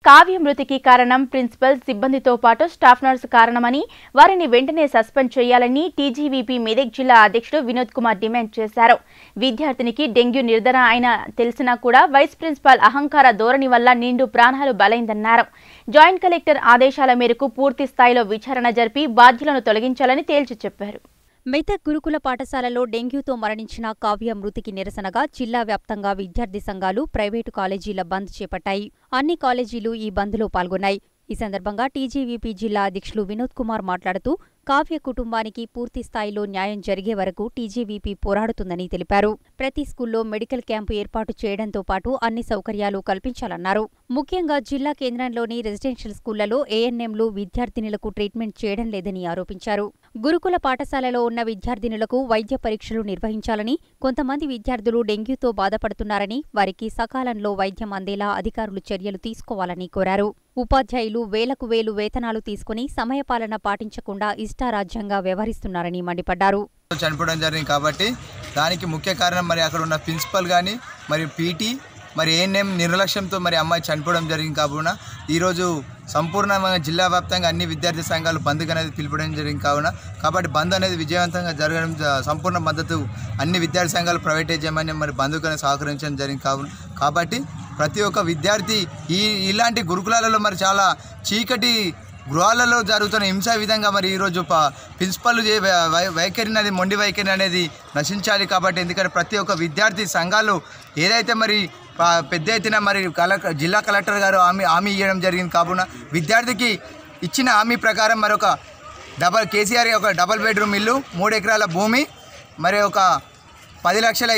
కావ్య మృతికి కారణం ప్రిన్సిపల్ సిబ్బందితో పాటు స్టాఫ్ నర్సు కారణమని వారిని వెంటనే సస్పెండ్ చేయాలని టీజీవీపీ మెదక్ జిల్లా అధ్యక్షుడు వినోద్ కుమార్ డిమాండ్ చేశారు. విద్యార్థినికి డెంగ్యూ నిర్ధారణ అయినా తెలిసినా కూడా వైస్ ప్రిన్సిపల్ అహంకార ధోరణి వల్ల నిండు ప్రాణాలు బలైందన్నారు. జాయింట్ కలెక్టర్ ఆదేశాల మేరకు పూర్తి స్థాయిలో విచారణ జరిపి బాధ్యులను తొలగించాలని తేల్చి చెప్పారు. మెదక్ గురుకుల పాఠశాలలో డెంగ్యూతో మరణించిన కావ్య మృతికి నిరసనగా జిల్లా వ్యాప్తంగా విద్యార్థి సంఘాలు ప్రైవేటు కాలేజీల బంద్ చేపట్టాయి. అన్ని కాలేజీలు ఈ బంద్లో పాల్గొన్నాయి. ఈ సందర్భంగా టీజీవీపీ జిల్లా అధ్యక్షులు వినోద్ కుమార్ మాట్లాడుతూ కావ్య కుటుంబానికి పూర్తి స్థాయిలో న్యాయం జరిగే వరకు టీజీవీపీ పోరాడుతుందని తెలిపారు. ప్రతి స్కూల్లో మెడికల్ క్యాంపు ఏర్పాటు చేయడంతో పాటు అన్ని సౌకర్యాలు కల్పించాలన్నారు. ముఖ్యంగా జిల్లా కేంద్రంలోని రెసిడెన్షియల్ స్కూళ్లలో ఏఎన్ఎంలు విద్యార్థినులకు ట్రీట్మెంట్ చేయడం లేదని ఆరోపించారు. గురుకుల పాఠశాలలో ఉన్న విద్యార్థినులకు వైద్య పరీక్షలు నిర్వహించాలని, కొంతమంది విద్యార్థులు డెంగ్యూతో బాధపడుతున్నారని, వారికి సకాలంలో వైద్యం అందేలా అధికారులు చర్యలు తీసుకోవాలని కోరారు. ఉపాధ్యాయులు వేలకు వేలు వేతనాలు తీసుకుని సమయపాలన పాటించకుండా ఇష్టారాజ్యంగా వ్యవహరిస్తున్నారని మండిపడ్డారు. చనిపోవడం జరిగింది కాబట్టి దానికి ముఖ్య కారణం మరి అక్కడ ఉన్న ప్రిన్సిపల్ కానీ మరి పీటీ మరి ఏఎన్ఎం నిర్లక్ష్యంతో మరి అమ్మాయి చనిపోవడం జరిగింది. కావున ఈరోజు సంపూర్ణంగా జిల్లా వ్యాప్తంగా అన్ని విద్యార్థి సంఘాలు బంద్ అనేది పిలుపడం జరిగింది. కాబట్టి బంద్ అనేది విజయవంతంగా జరగడం సంపూర్ణ మద్దతు అన్ని విద్యార్థి సంఘాలు ప్రైవేటైజ్ చేయమని మరి బంద్కు సహకరించడం జరిగింది. కాబట్టి ప్రతి ఒక్క విద్యార్థి ఇలాంటి గురుకులాలలో మరి చాలా చీకటి గృహాలలో జరుగుతున్న హింస విధంగా మరి ఈరోజు ప్రిన్సిపల్ వైఖరి అనేది మొండి వైఖరి అనేది నశించాలి. కాబట్టి ఎందుకంటే ప్రతి ఒక్క విద్యార్థి సంఘాలు ఏదైతే మరి పెద్ద ఎత్తున మరి జిల్లా కలెక్టర్ గారు హామీ ఇవ్వడం జరిగింది. కావున విద్యార్థికి ఇచ్చిన హామీ ప్రకారం మరి ఒక కేసీఆర్ ఒక డబుల్ బెడ్రూమ్ ఇల్లు, 3 ఎకరాల భూమి, మరి ఒక 10 లక్షల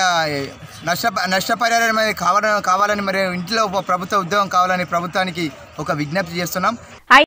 నష్టపరిహారం కావాలని మరి ఇంట్లో ప్రభుత్వ ఉద్యోగం కావాలని ప్రభుత్వానికి ఒక విజ్ఞప్తి చేస్తున్నాం.